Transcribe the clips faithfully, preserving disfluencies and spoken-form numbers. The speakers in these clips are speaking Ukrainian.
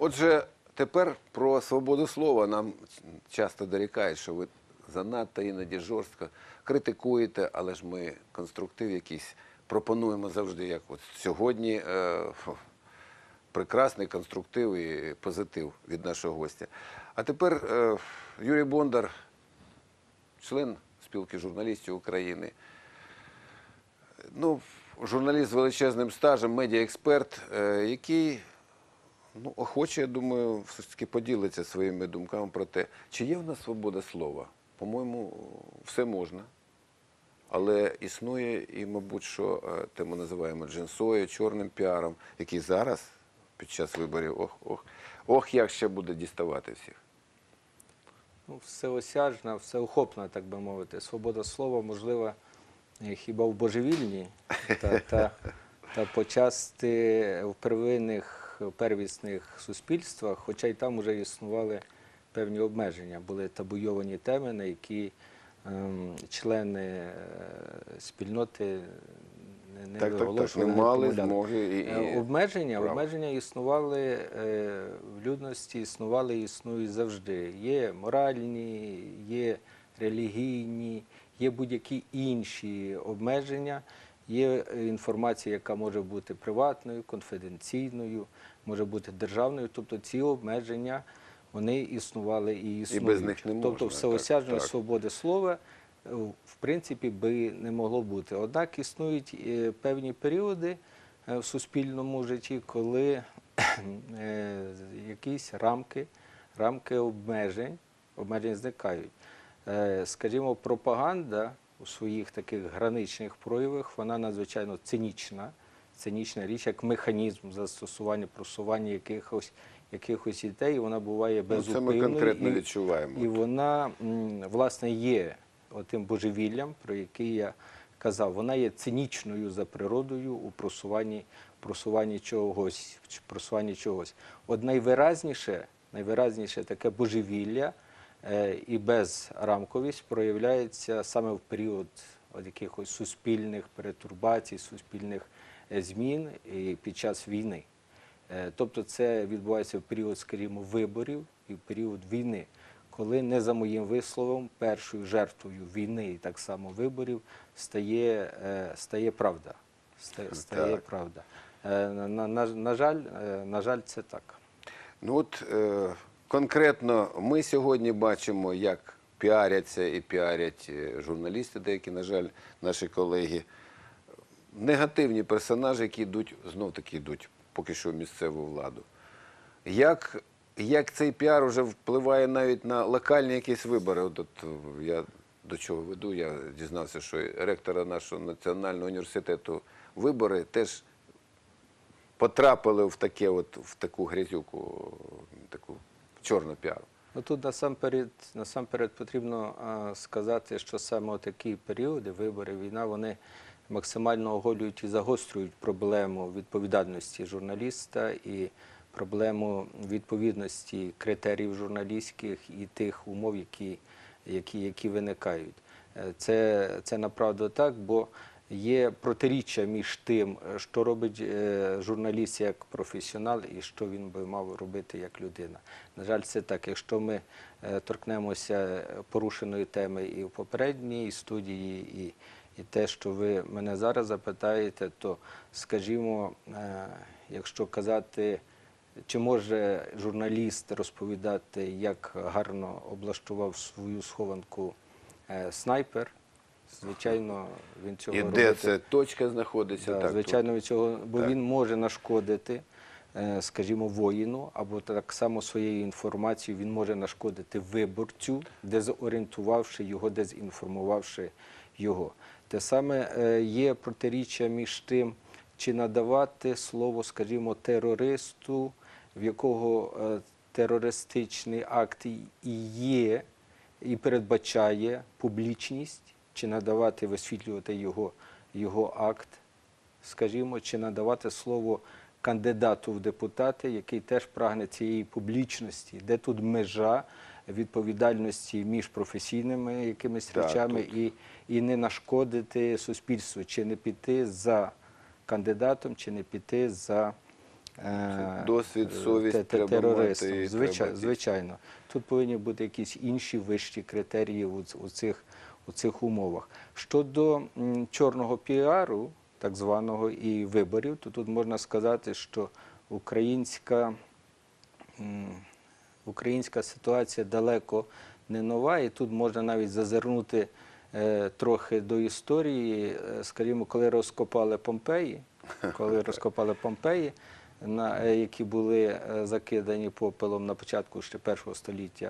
Отже, тепер про свободу слова. Нам часто дорікають, що ви занадто іноді жорстко критикуєте, але ж ми конструктив якийсь пропонуємо завжди, як от сьогодні. Е, прекрасний конструктив і позитив від нашого гостя. А тепер е, Юрій Бондар, член спілки журналістів України. Ну, журналіст з величезним стажем, медіаексперт, е, який ну, охоче, я думаю, все ж таки поділиться своїми думками про те, чи є в нас свобода слова. По-моєму, все можна. Але існує і, мабуть, що те ми називаємо джинсою, чорним піаром, який зараз, під час виборів, ох, ох, ох, як ще буде діставати всіх. Ну, всеосяжна, всеохопна, так би мовити, свобода слова, можливо, хіба в божевільні, та, та, та почасти в первинних, первісних суспільствах, хоча й там вже існували певні обмеження, були табуйовані теми, на які ем, члени спільноти не так, виголошували, не мали змоги і, і обмеження, обмеження існували е, в людності, існували і існують завжди. Є моральні, є релігійні, є будь-які інші обмеження, є інформація, яка може бути приватною, конфіденційною, може бути державною, тобто ці обмеження, вони існували і існують. І без них не можна. Тобто всеосяжної так, свободи слова в принципі, би не могло бути. Однак існують певні періоди в суспільному житті, коли якісь рамки, рамки обмежень, обмежень зникають. Скажімо, пропаганда у своїх таких граничних проявах, вона надзвичайно цинічна, цинічна річ, як механізм застосування, просування якихось, якихось ідей, вона буває безупинною. Це ми конкретно відчуваємо. І, і вона, власне, є отим божевіллям, про який я казав, вона є цинічною за природою у просуванні, просуванні чогось, просуванні чогось. От найвиразніше, найвиразніше таке божевілля е, і безрамковість проявляється саме в період от якихось суспільних перетурбацій, суспільних змін і під час війни. Е, тобто це відбувається в період, скажімо, виборів і в період війни, коли, не за моїм висловом, першою жертвою війни і так само виборів стає, стає правда. Стає, стає правда. На, на, на, жаль, на жаль, це так. Ну от е, конкретно ми сьогодні бачимо, як піаряться і піарять журналісти деякі, на жаль, наші колеги. Негативні персонажі, які йдуть, знов-таки йдуть поки що в місцеву владу. Як Як цей піар вже впливає навіть на локальні якісь вибори? От, от я до чого веду, я дізнався, що ректора нашого національного університету вибори теж потрапили в, таке от, в таку грязюку, таку чорну піару. Ну, тут насамперед, насамперед потрібно а, сказати, що саме такі періоди, вибори, війна, вони максимально оголюють і загострюють проблему відповідальності журналіста і проблему відповідності критеріїв журналістських і тих умов, які, які, які виникають. Це, це направду так, бо є протиріччя між тим, що робить журналіст як професіонал і що він би мав робити як людина. На жаль, це так. Якщо ми торкнемося порушеної теми і в попередній студії, і, і те, що ви мене зараз запитаєте, то, скажімо, якщо казати, чи може журналіст розповідати, як гарно облаштував свою схованку е, снайпер? Звичайно, він цього і робити. І де ця точка знаходиться? Да, так, звичайно, він цього, бо так. він може нашкодити, е, скажімо, воїну, або так само своєю інформацією він може нашкодити виборцю, дезорієнтувавши його, дезінформувавши його. Те саме е, є протиріччя між тим, чи надавати слово, скажімо, терористу, в якого терористичний акт і є, і передбачає публічність, чи надавати, висвітлювати його, його акт, скажімо, чи надавати слово кандидату в депутати, який теж прагне цієї публічності, де тут межа відповідальності між професійними якимись Так, речами і, і не нашкодити суспільству, чи не піти за кандидатом, чи не піти за е, Досвід, совість те- те- треба терористом. мати, Звичай- треба- Звичайно. Тут повинні бути якісь інші вищі критерії у, ц- у, цих, у цих умовах. Щодо м, чорного піару, так званого, і виборів, то тут можна сказати, що українська, м, українська ситуація далеко не нова, і тут можна навіть зазирнути е, трохи до історії. Е, Скажімо, коли розкопали Помпеї, коли розкопали Помпеї, на, е, які були е, закидані попелом на початку ще першого століття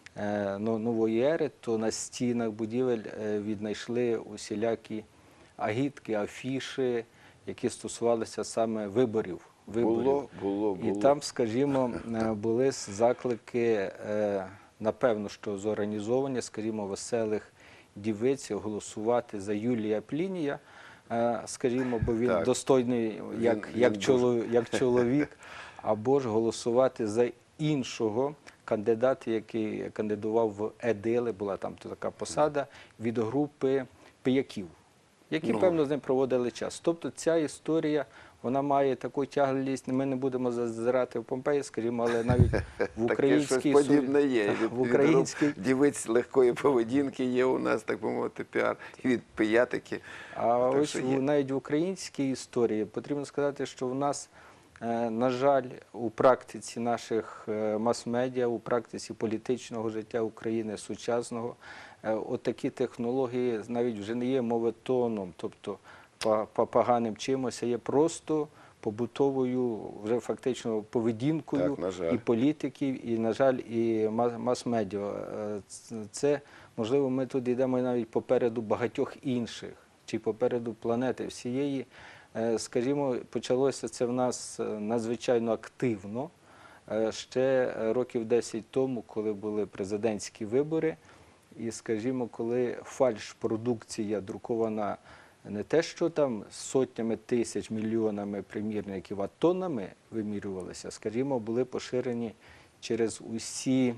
е, но- нової ери, то на стінах будівель е, віднайшли усілякі агітки, афіши, які стосувалися саме виборів. виборів. Було, було, було. І там, скажімо, е, були заклики, е, напевно, що зорганізовані, скажімо, веселих дівиць голосувати за Юлія Плінія, е, скажімо, бо він Так. достойний як, Він- як, він чоловік, як чоловік, або ж голосувати за іншого кандидата, який кандидував в Едили, була там така посада, від групи пияків, які, Ну. певно, з ним проводили час. Тобто ця історія, вона має таку тяглість, ми не будемо зазирати в Помпеї, скажімо, але навіть в Таке українській щось подібне су- є. та, Від, в від груп українській дівиць легкої поведінки є у нас, так би мовити, піар. І від пиятики. А Так ось що в- є. навіть в українській історії потрібно сказати, що в нас, е, на жаль, у практиці наших е, мас-медіа, у практиці політичного життя України сучасного, е, от такі технології навіть вже не є моветоном, тобто па- па- поганим чимось, а є просто побутовою вже фактично поведінкою Так, на жаль. і політиків, і, на жаль, і ма- мас-медіа. Е, ц- Це, можливо, ми тут йдемо навіть попереду багатьох інших, чи попереду планети всієї. Е, Скажімо, почалося це в нас е, надзвичайно активно е, ще е, років десять тому, коли були президентські вибори, і, скажімо, коли фальш-продукція друкована не те, що там сотнями тисяч, мільйонами примірників, а тоннами вимірювалися, скажімо, були поширені через усі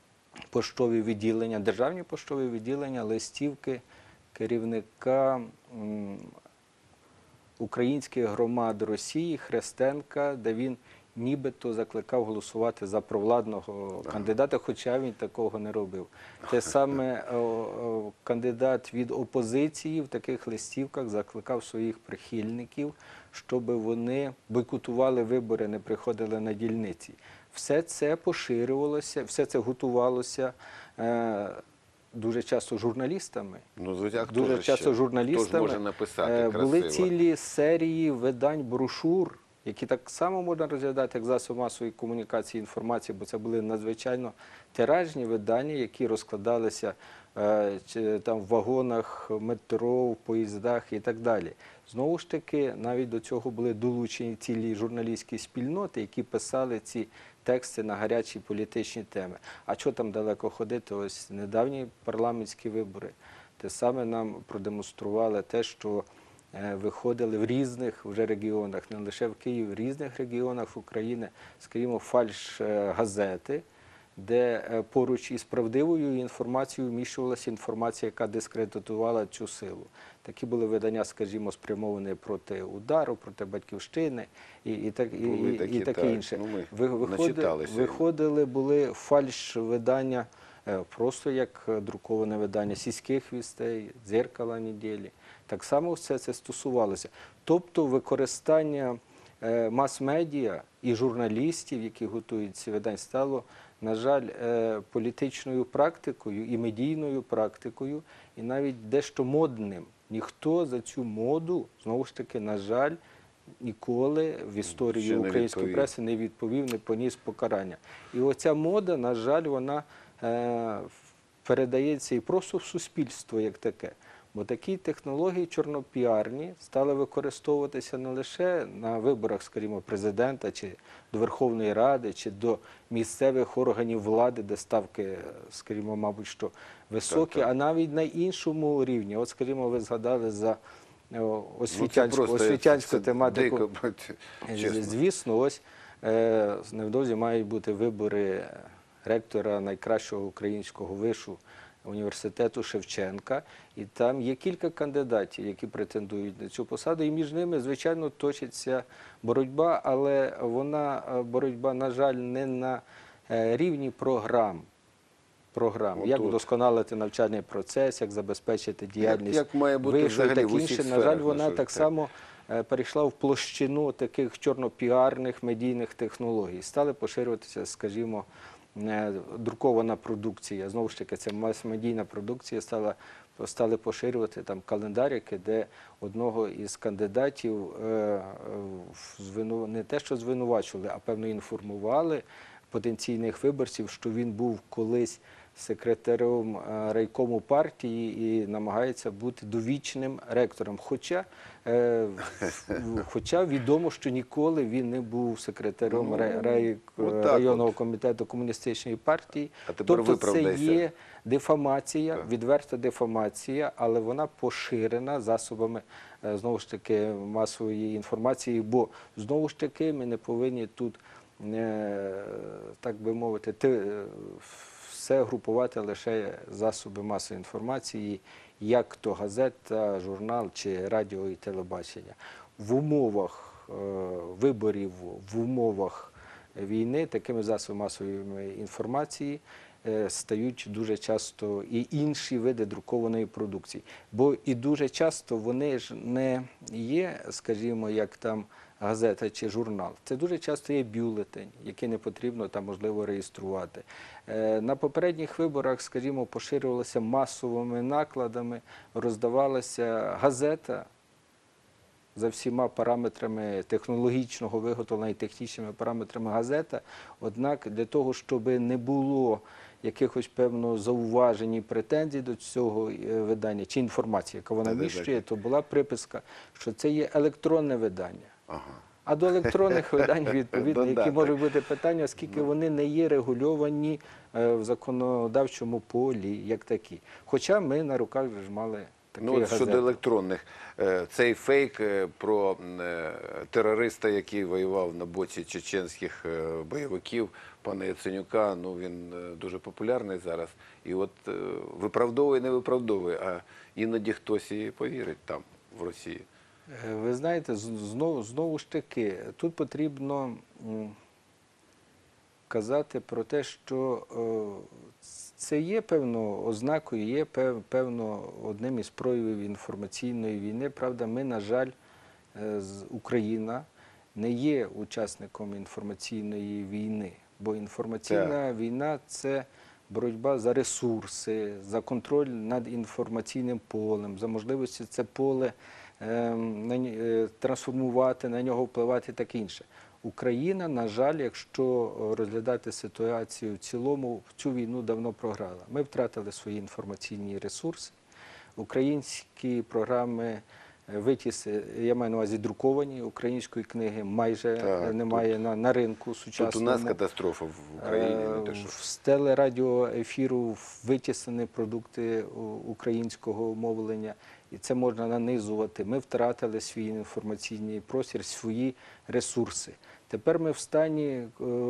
поштові відділення, державні поштові відділення, листівки керівника м, українських громад Росії Хрестенка, де він нібито закликав голосувати за провладного кандидата, хоча він такого не робив. Те саме о, о, кандидат від опозиції в таких листівках закликав своїх прихильників, щоб вони бойкотували вибори, не приходили на дільниці. Все це поширювалося, все це готувалося е, дуже часто журналістами. Ну, звичайно, хто Дуже ж часто ще? журналістами Хто ж може написати е, були красиво? цілі серії видань брошур, які так само можна розглядати як засоб масової комунікації інформації, бо це були надзвичайно тиражні видання, які розкладалися е, чи, там, в вагонах метро, в поїздах і так далі. Знову ж таки, навіть до цього були долучені цілі журналістські спільноти, які писали ці тексти на гарячі політичні теми. А що там далеко ходити? Ось недавні парламентські вибори. Те саме нам продемонстрували те, що е, виходили в різних вже регіонах, не лише в Києві, в різних регіонах України, скажімо, фальш-газети, де е, поруч із правдивою інформацією вміщувалася інформація, яка дискредитувала цю силу. Такі були видання, скажімо, спрямовані проти удару, проти батьківщини і, і, так, і, Були і, такі, і таке так. інше. Ну, ми Ви- виходи- начиталися. виходили, були фальш-видання, е, просто як е, друковане видання сільських вістей, дзеркала неділі. Так само все це стосувалося. Тобто використання е, мас-медіа і журналістів, які готують ці видання, стало, на жаль, е, політичною практикою і медійною практикою, і навіть дещо модним. Ніхто за цю моду, знову ж таки, на жаль, ніколи в історії Ще не української відповів. преси не відповів, не поніс покарання. І оця мода, на жаль, вона е, передається і просто в суспільство як таке. Бо такі технології чорнопіарні стали використовуватися не лише на виборах, скажімо, президента, чи до Верховної Ради, чи до місцевих органів влади, де ставки, скажімо, мабуть, що високі, Так, так. а навіть на іншому рівні. От, скажімо, ви згадали за о, освітянську, Ну, це просто- освітянську це тематику. дико, чесно. Звісно, ось е, невдовзі мають бути вибори ректора найкращого українського вишу університету Шевченка. І там є кілька кандидатів, які претендують на цю посаду. І між ними, звичайно, точиться боротьба, але вона, е, боротьба, на жаль, не на е, рівні програм. програм. Як Отут. вдосконалити навчальний процес, як забезпечити діяльність як має бути вишу і взагалі таке в усіх інше. На сферах жаль, вона нашого так життя. само е, перейшла в площину таких чорнопіарних медійних технологій. Стали поширюватися, скажімо, е, друкована продукція. Знову ж таки, це мас-медійна продукція стала стали поширювати там календарики, де одного із кандидатів е, е, звину- не те, що звинувачували, а певно інформували потенційних виборців, що він був колись секретарем е, райкому партії і намагається бути довічним ректором. Хоча, е, в- хоча відомо, що ніколи він не був секретарем Ну, рай- рай- отак районного от. комітету комуністичної партії. А тепер Тобто це виправдайся. є дефамація, Так. відверта дефамація, але вона поширена засобами, е, знову ж таки, масової інформації, бо, знову ж таки, ми не повинні тут, е, так би мовити, ти- е, все групувати лише засоби масової інформації, як то газета, журнал чи радіо і телебачення. В умовах е, виборів, в умовах війни такими засобами масової інформації е, стають дуже часто і інші види друкованої продукції. Бо і дуже часто вони ж не є, скажімо, як там газета чи журнал. Це дуже часто є бюлетень, який не потрібно там, можливо, реєструвати. Е, На попередніх виборах, скажімо, поширювалася масовими накладами, роздавалася газета за всіма параметрами технологічного виготовлення і технічними параметрами газета. Однак для того, щоб не було якихось певно зауважень і претензій до цього е, видання чи інформації, яка вона Та-да-да. вміщує, то була приписка, що це є електронне видання. Ага. А до електронних видань, відповідно, які Додаток. можуть бути питання, оскільки вони не є регульовані е, в законодавчому полі, як такі. Хоча ми на руках вже ж мали такі Ну, от газети. щодо електронних, е, цей фейк е, про е, терориста, який воював на боці чеченських е, бойовиків, пана Яценюка, ну він е, дуже популярний зараз. І от е, виправдовує, не виправдовує, а іноді хтось і повірить там, в Росії. Е, Ви знаєте, з- знову, знову ж таки, тут потрібно м, казати про те, що е, це є певно ознакою, є пев- певно одним із проявів інформаційної війни. Правда, ми, на жаль, е, з- Україна не є учасником інформаційної війни, бо інформаційна війна – це боротьба за ресурси, за контроль над інформаційним полем, за можливості це поле ем, на ні- е, трансформувати, на нього впливати і таке інше. Україна, на жаль, якщо е, розглядати ситуацію в цілому, в цю війну давно програла. Ми втратили свої інформаційні ресурси. Українські програми е, витіси, я маю на увазі друковані, української книги майже Так, е, немає на, на ринку Тут у сучасному. нас катастрофа в Україні, не те Е, що. В телерадіоефіру витіснені продукти у- українського мовлення, і це можна нанизувати. Ми втратили свій інформаційний простір, свої ресурси. Тепер ми в стані е,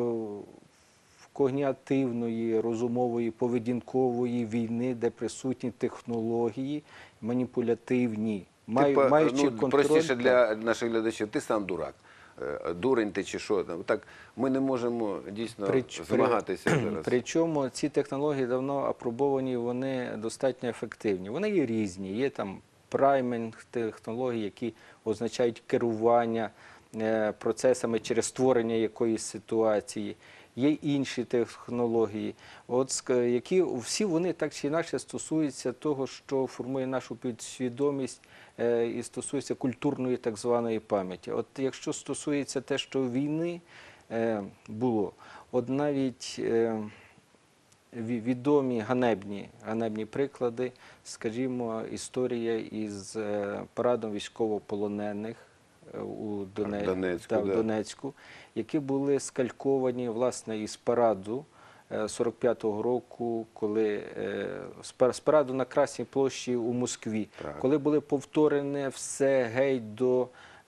когнітивної, розумової, поведінкової війни, де присутні технології маніпулятивні, маю- Типа, маючи ну, контроль. простіше для наших глядачів, ти сам дурак. Е, Дурень ти чи що там. Так, ми не можемо дійсно Прич- змагатися при- зараз. Причому ці технології давно апробовані, вони достатньо ефективні. Вони є різні. Є там праймінг технології, які означають керування е, процесами через створення якоїсь ситуації. Є інші технології, от, ск- які всі вони так чи інакше стосуються того, що формує нашу підсвідомість е, і стосується культурної так званої пам'яті. От якщо стосується те, що війни е, було, от навіть е, ві- відомі ганебні, ганебні приклади, скажімо, історія із е, парадом військовополонених е, у Доне- Донецьку, та, в да. Донецьку, які були скальковані, власне, із параду е, сорок п'ятого року, коли е, з пар- з параду на Красній площі у Москві, Так. коли були повторене все геть до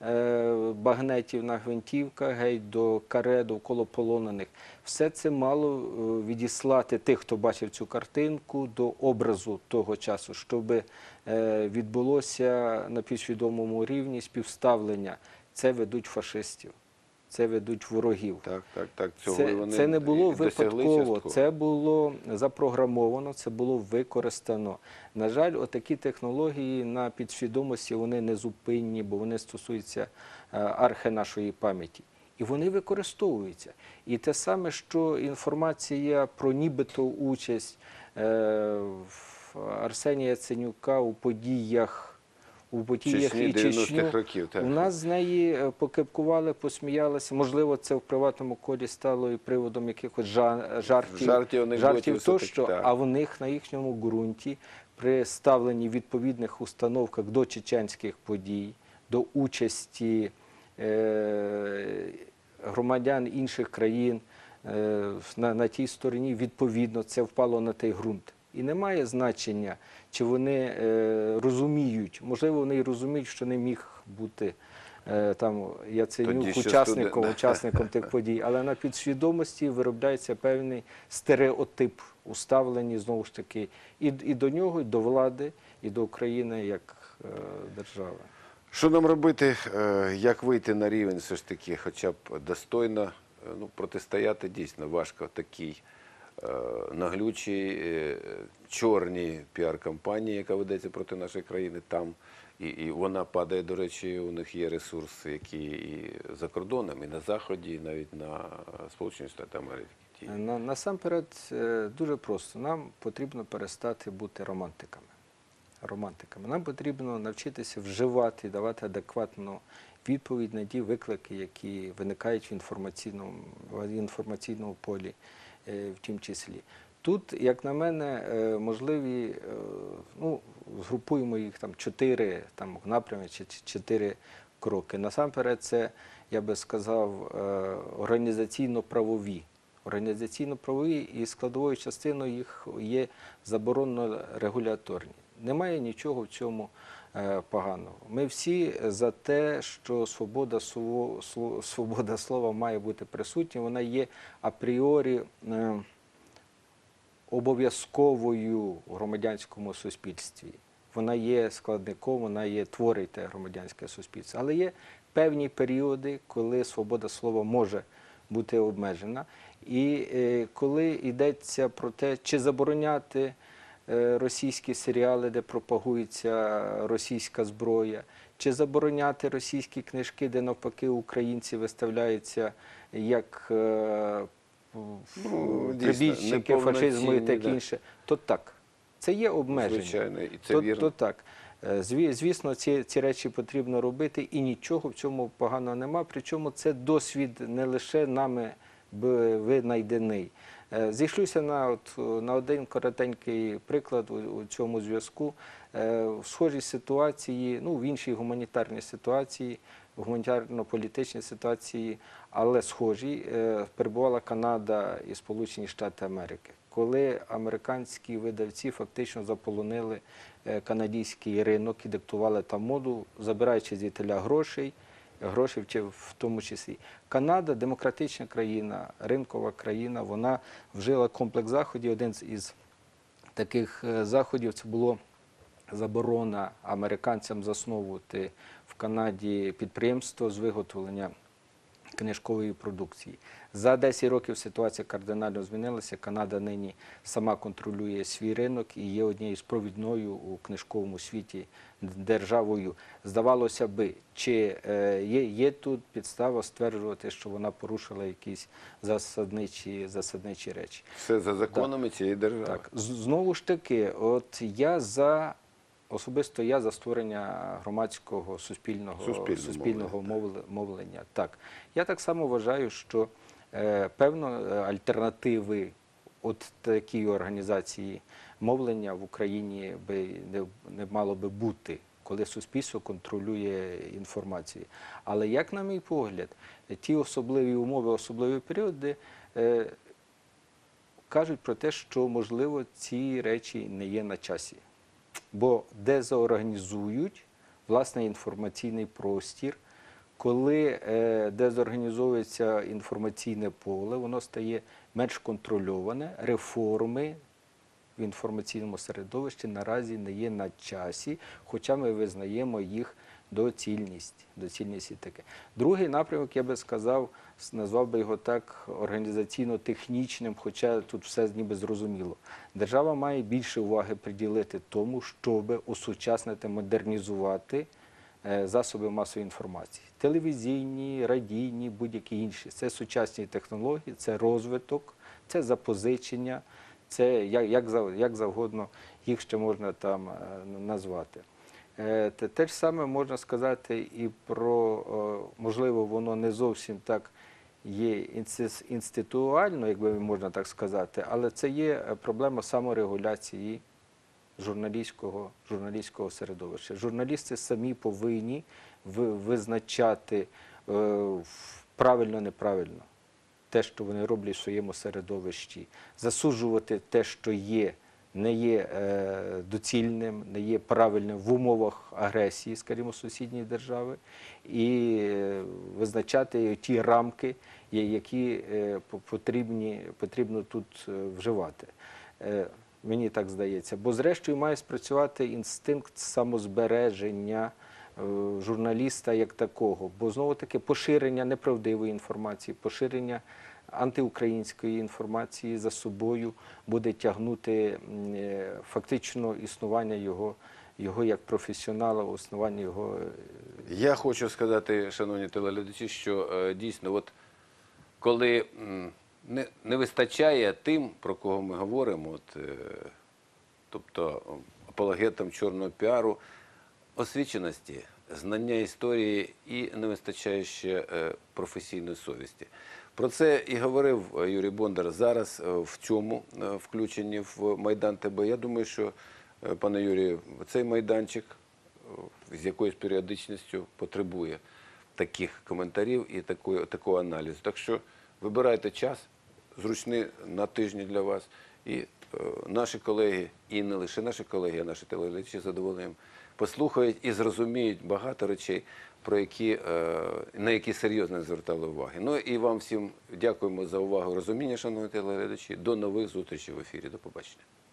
е, багнетів на гвинтівках, геть до каре, довкола полонених. Все це мало е, відіслати тих, хто бачив цю картинку, до образу того часу, щоб е, відбулося на підсвідомому рівні співставлення. Це ведуть фашистів, це ведуть ворогів. Так, так, так. Цього Це, вони це не було і досягли випадково, частково. це було запрограмовано, це було використано. На жаль, отакі технології на підсвідомості, вони незупинні, бо вони стосуються е, архи нашої пам'яті. І вони використовуються. І те саме, що інформація про нібито участь е, в Арсенія Яценюка у подіях, у подіях Чечні і Чечню, дев'яностих років, так. у нас з неї е, покипкували, посміялися. Можливо, це в приватному колі стало і приводом якихось жа- жартів, Жартів, анекдотів жартів все-таки, тощо, так. а в них на їхньому ґрунті при ставленні відповідних установках до чеченських подій, до участі е, громадян інших країн е, на, на тій стороні, відповідно, це впало на той ґрунт. І немає значення, чи вони е, розуміють, можливо, вони і розуміють, що не міг бути е, там Яценюк Тоді ще учасником, студент. учасником тих подій, але на підсвідомості виробляється певний стереотип, уставлені, знову ж таки, і, і до нього, і до влади, і до України як е, держави. Що нам робити, е, як вийти на рівень все ж таки, хоча б достойно, е, ну, протистояти дійсно важко такій е, наглючій, е, чорній піар-кампанії, яка ведеться проти нашої країни там, і, і вона падає, до речі, у них є ресурси, які і за кордоном, і на Заході, і навіть на Сполучені Штати Америки. На, насамперед, е, дуже просто, нам потрібно перестати бути романтиками. романтиками. Нам потрібно навчитися вживати, давати адекватну відповідь на ті виклики, які виникають в інформаційному, в інформаційному полі, е, в тім числі. Тут, як на мене, е, можливі, е, ну, згрупуємо їх там чотири там, напрями чи чи чотири кроки. Насамперед, це, я би сказав, е, організаційно-правові. Організаційно-правові і складовою частиною їх є заборонно-регуляторні. Немає нічого в цьому е, поганого. Ми всі за те, що свобода, слово, сло- свобода слова має бути присутня, вона є апріорі е, обов'язковою в громадянському суспільстві. Вона є складником, вона є творить те громадянське суспільство. Але є певні періоди, коли свобода слова може бути обмежена. І е, коли йдеться про те, чи забороняти е, російські серіали, де пропагується російська зброя, чи забороняти російські книжки, де навпаки українці виставляються як е, Ну, дійсно, прибічники фашизму і таке неповноцінні, да. інше, то так. Це є обмеження. Звичайно, і це то, вірно. то так. Е, зві- Звісно, ці, ці речі потрібно робити, і нічого в цьому поганого нема. Причому це досвід не лише нами б- винайдений. Е, Зійшлюся на, от, на один коротенький приклад у, у цьому зв'язку. Е, В схожій ситуації, ну, в іншій гуманітарній ситуації, в гуманітарно-політичній ситуації, але схожій, е, перебувала Канада і Сполучені Штати Америки, коли американські видавці фактично заполонили е, канадський ринок і диктували там моду, забираючи звідтиля грошей, грошей в- в тому числі. Канада – демократична країна, ринкова країна, вона вжила комплекс заходів. Один з- із таких е, заходів – це було заборона американцям засновувати в Канаді підприємство з виготовлення книжкової продукції. За десять років ситуація кардинально змінилася. Канада нині сама контролює свій ринок і є однією з провідною у книжковому світі державою. Здавалося би, чи е, є, є тут підстава стверджувати, що вона порушила якісь засадничі, засадничі речі. Все за законами цієї держави. Так, з- знову ж таки, от я за особисто я за створення громадського суспільного Суспільного суспільного мовлення, мовле- мовлення. Так, я так само вважаю, що е, певно е, альтернативи от такій організації мовлення в Україні би не, не мало би бути, коли суспільство контролює інформацію. Але як на мій погляд, ті особливі умови, особливі періоди е, кажуть про те, що, можливо, ці речі не є на часі. Бо дезорганізують власне інформаційний простір, Коли е, дезорганізовується інформаційне поле, воно стає менш контрольоване, реформи в інформаційному середовищі наразі не є на часі, хоча ми визнаємо їх доцільність, доцільність і таке. Другий напрямок, я би сказав, назвав би його так організаційно-технічним, хоча тут все ніби зрозуміло. Держава має більше уваги приділити тому, щоб осучаснити, модернізувати е, засоби масової інформації. Телевізійні, радійні, будь-які інші. Це сучасні технології, це розвиток, це запозичення, це як, як, зав- як завгодно їх ще можна там е, назвати. Е, Те, те ж саме можна сказати і про, е, можливо, воно не зовсім так є інсис- інституально, якби можна так сказати, але це є е, проблема саморегуляції журналістського, журналістського середовища. Журналісти самі повинні ви- визначати е, в- правильно-неправильно те, що вони роблять в своєму середовищі, засуджувати те, що є, не є е, доцільним, не є правильним в умовах агресії, скажімо, сусідньої держави, і е, визначати ті рамки, я- які е, по- потрібні, потрібно тут е, вживати. Е, Мені так здається. Бо зрештою має спрацювати інстинкт самозбереження е, журналіста як такого. Бо знову-таки поширення неправдивої інформації, поширення антиукраїнської інформації за собою буде тягнути м, е, фактично існування його, його як професіонала, існування його. е, Я хочу сказати, шановні телеглядачі, що е, дійсно, от коли м, не, не вистачає тим, про кого ми говоримо, от, е, тобто о, апологетам чорного піару, освіченості, знання історії і не вистачає ще е, професійної совісті. Про це і говорив е, Юрій Бондар зараз е, в цьому е, включенні в Майдан ТБ. Я думаю, що, е, пане Юрію, цей майданчик е, з якоюсь періодичністю потребує таких коментарів і такої, такого аналізу. Так що вибирайте час, зручний на тижні для вас. І е, наші колеги, і не лише наші колеги, а наші телеглядачі з задоволенням послухають і зрозуміють багато речей, про які, е, на які серйозно не звертали уваги. Ну і вам всім дякуємо за увагу і розуміння, шановні телеглядачі. До нових зустрічей в ефірі. До побачення.